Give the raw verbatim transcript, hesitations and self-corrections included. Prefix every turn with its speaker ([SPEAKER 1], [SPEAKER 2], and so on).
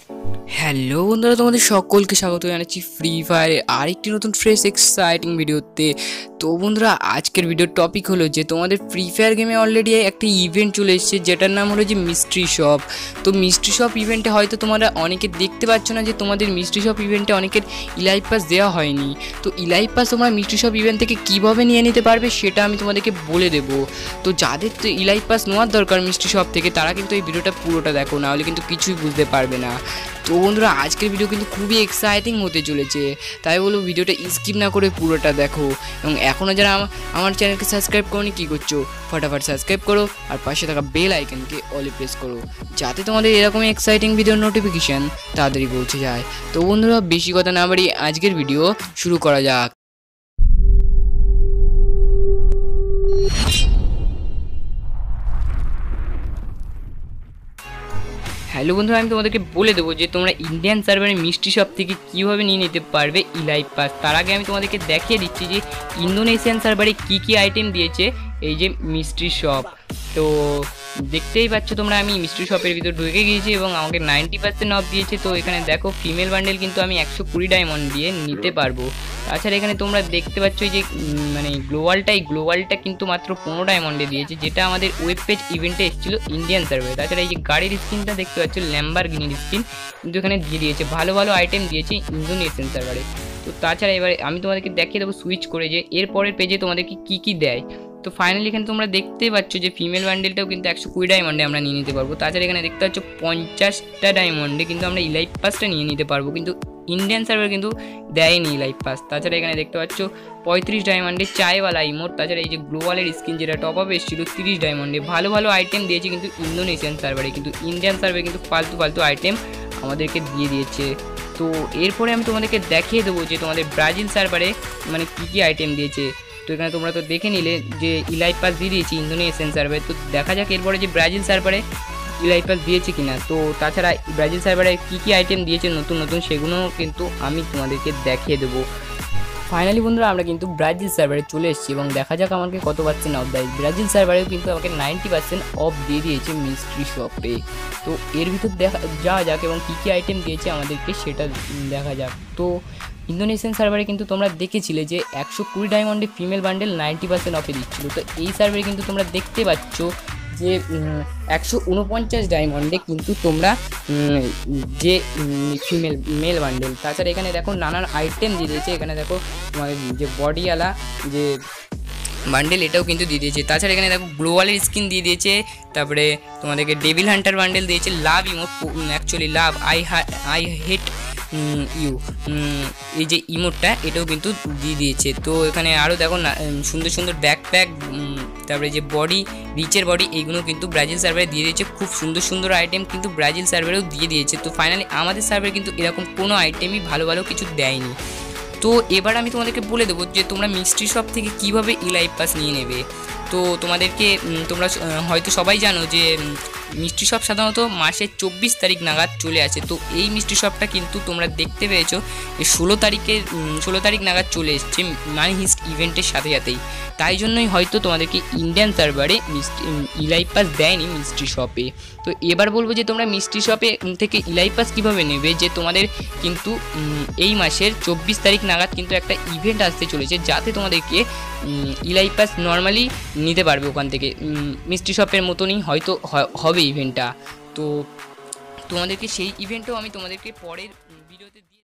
[SPEAKER 1] Hello বন্ধুরা, তোমাদের সকলকে স্বাগত জানাচ্ছি ফ্রি ফায়ারে আরেকটি নতুন ফ্রেশ এক্সাইটিং ভিডিওতে। তো বন্ধুরা, আজকের ভিডিওর টপিক হলো যে তোমাদের ফ্রি ফায়ার গেমে অলরেডি একটা ইভেন্ট চলে এসেছে, যেটার নাম হলো যে মিস্ট্রি শপ। তো মিস্ট্রি শপ ইভেন্টে হয়তো তোমরা অনেকে দেখতে পাচ্ছ না যে তোমাদের মিস্ট্রি শপ ইভেন্টে অনেকের ইলাইভ পাস দেওয়া হয়নি। তো ইলাইভ পাস তোমরা মিস্ট্রি শপ ইভেন্ট থেকে কীভাবে নিয়ে নিতে পারবে সেটা আমি তোমাদেরকে বলে দেবো। তো যাদের তো ইলাইভ পাস নেওয়ার দরকার মিস্ট্রি শপ থেকে, তারা কিন্তু এই ভিডিওটা পুরোটা দেখো, না হলে কিন্তু কিছুই বুঝতে পারবে না। তো বন্ধুরা, আজকের ভিডিও কিন্তু খুবই এক্সাইটিং হতে চলেছে, তাই বলবো ভিডিওটা স্কিপ না করে পুরোটা দেখো। এবং এখনও যারা আমার চ্যানেলকে সাবস্ক্রাইব করোনি, কী করছো, ফটাফট সাবস্ক্রাইব করো আর পাশে থাকা বেল আইকনকে অলে প্রেস করো, যাতে তোমাদের এরকমই এক্সাইটিং ভিডিওর নোটিফিকেশান তাড়াতাড়ি পৌঁছে যায়। তো বন্ধুরা, বেশি কথা না বাড়িয়ে আজকের ভিডিও শুরু করা যাক। হ্যালো বন্ধুরা, আমি তোমাদেরকে বলে দেবো যে তোমরা ইন্ডিয়ান সার্ভারে মিস্ট্রি শপ থেকে কীভাবে নিয়ে নিতে পারবে ইলাইভ পাস। তার আগে আমি তোমাদেরকে দেখিয়ে দিচ্ছি যে ইন্দোনেশিয়ান সার্ভারে কী কী আইটেম দিয়েছে এই যে মিস্ট্রি শপ। তো দেখতেই পাচ্ছ তোমরা, আমি মিস্ট্রি শপের ভিতর ঢুকে গিয়েছি এবং আমাকে নাইনটি পার্সেন্ট অফ দিয়েছে। তো এখানে দেখো, ফিমেল বান্ডেল কিন্তু আমি একশো কুড়ি ডায়মন্ড দিয়ে নিতে পারবো। তাছাড়া এখানে তোমরা দেখতে পাচ্ছ যে মানে গ্লোবালটা, এই গ্লোবালটা কিন্তু মাত্র পনেরো ডায়মন্ডে দিয়েছে, যেটা আমাদের ওয়েব পেজ ইভেন্টে এসেছিলো ইন্ডিয়ান সার্ভারে। তাছাড়া এই যে গাড়ির স্কিনটা দেখতে পাচ্ছ, ল্যাম্বরগিনির স্কিন কিন্তু এখানে দিয়ে দিয়েছে। ভালো ভালো আইটেম দিয়েছে ইন্দোনেশিয়ান সার্ভারে। তো তাছাড়া এবারে আমি তোমাদেরকে দেখিয়ে দেবো সুইচ করে যে এরপরের পেজে তোমাদেরকে কী কী দেয়। তো ফাইনালি এখানে তোমরা দেখতে পাচ্ছ যে ফিমেল বান্ডেলটাও কিন্তু একশো কুড়ি ডায়মন্ডে আমরা নিয়ে নিতে পারবো। তাছাড়া এখানে দেখতে পাচ্ছ পঞ্চাশটা ডায়মন্ডে কিন্তু আমরা ইলাইভ পাসটা নিয়ে নিতে পারবো, কিন্তু ইন্ডিয়ান সার্ভার কিন্তু দেয়নি ইলাইভ পাস। তাছাড়া এখানে দেখতে পাচ্ছ পঁয়ত্রিশ ডায়মন্ডে চায়ওয়ালা ইমোট। তাছাড়া এই যে গ্লোবালের স্কিন যেটা টপ আপ এসেছিল তিরিশ ডায়মন্ডে। ভালো ভালো আইটেম দিয়েছে কিন্তু ইন্দোনেশিয়ান সার্ভারে, কিন্তু ইন্ডিয়ান সার্ভারে কিন্তু ফালতু ফালতু আইটেম আমাদেরকে দিয়ে দিয়েছে। তো এরপরে আমি তোমাদেরকে দেখিয়ে দেবো যে তোমাদের ব্রাজিল সার্ভারে মানে কী কী আইটেম দিয়েছে। তো এখানে তোমরা তো দেখে নিলে যে ইলাইভ পাস দিয়ে দিয়েছি ইন্দোনেশিয়ান সার্ভারে। তো দেখা যাক এরপরে যে ব্রাজিল সার্ভারে ইলাইভ পাস দিয়েছে কিনা। তো তাছাড়া ব্রাজিল সার্ভারে কী কী আইটেম দিয়েছে নতুন নতুন, সেগুলো কিন্তু আমি তোমাদেরকে দেখিয়ে দেবো। ফাইনালি বন্ধুরা, আমরা কিন্তু ব্রাজিল সার্ভারে চলে এসেছি এবং দেখা যাক আমাকে কত পার্সেন্ট অফ দেয়। ব্রাজিল সার্ভারেও কিন্তু আমাকে নাইনটি পার্সেন্ট অফ দিয়ে দিয়েছে মিস্ট্রি শপে। তো এর ভিতর দেখা যাওয়া যাক এবং কী কী আইটেম দিয়েছে আমাদেরকে সেটা দেখা যাক। তো ইন্দোনেশিয়ান সার্ভারে কিন্তু তোমরা দেখেছিলে যে একশো কুড়ি ডায়মন্ডে ফিমেল বান্ডেল নাইনটি পার্সেন্ট অফে দিচ্ছিলো। তো এই সার্ভারে কিন্তু তোমরা দেখতে পাচ্ছ যে একশো উনপঞ্চাশ ডায়মন্ডে কিন্তু তোমরা যে ফিমেল মেল বান্ডেল। তাছাড়া এখানে দেখো নানান আইটেম দিয়ে দিয়েছে। এখানে দেখো তোমাদের যে বডিওয়ালা যে বান্ডেল, এটাও কিন্তু দিয়ে দিয়েছে। তাছাড়া এখানে দেখো গ্লোবালের স্কিন দিয়ে দিয়েছে। তারপরে তোমাদেরকে ডেভিল হান্টার বান্ডেল দিয়েছে, love emote, actually love I I hate you, এই যে ইমোটটা এটাও কিন্তু দিয়ে দিয়েছে। তো এখানে আরও দেখো না সুন্দর সুন্দর ব্যাকপ্যাক, তারপরে যে বডি, রিচের বডি, এইগুলো কিন্তু ব্রাজিল সার্ভারে দিয়ে দিয়েছে। খুব সুন্দর সুন্দর আইটেম কিন্তু ব্রাজিল সার্ভারেও দিয়ে দিয়েছে। তো ফাইনালি আমাদের সার্ভারে কিন্তু এরকম কোনো আইটেমই ভালো ভালো কিছু দেয়নি। তো এবার আমি তোমাদেরকে বলে দেবো যে তোমরা মিস্ট্রি শপ থেকে কীভাবে ইলাইভ পাস নিয়ে নেবে। তো তোমাদেরকে তোমরা হয়তো সবাই জানো যে মিস্ট্রি শপ সাধারণত মাসের চব্বিশ তারিখ নাগাদ চলে আসে। তো এই মিস্ট্রি শপটা কিন্তু তোমরা দেখতে পেয়েছো যে ষোলো তারিখে ষোলো তারিখ নাগাদ চলে এসছে মানি হিস্ট ইভেন্টের সাথে সাথেই। তাই জন্যই হয়তো তোমাদেরকে ইন্ডিয়ান সার্ভারে মিস্ট্রি ইলাইভ পাস দেয়নি মিস্ট্রি শপে। তো এবার বলবো যে তোমরা মিস্ট্রি শপে থেকে ইলাইভ পাস কীভাবে নেবে। যে তোমাদের কিন্তু এই মাসের চব্বিশ তারিখ নাগাদ কিন্তু একটা ইভেন্ট আসতে চলেছে, যাতে তোমাদেরকে ইলাইভ পাস নর্মালি নিতে পারবে ওখান থেকে। মিস্ট্রি শপের মতনই হয়তো হবে ইভেন্টটা। তো তোমাদেরকে সেই ইভেন্টও আমি তোমাদেরকে পরের ভিডিওতে দিয়ে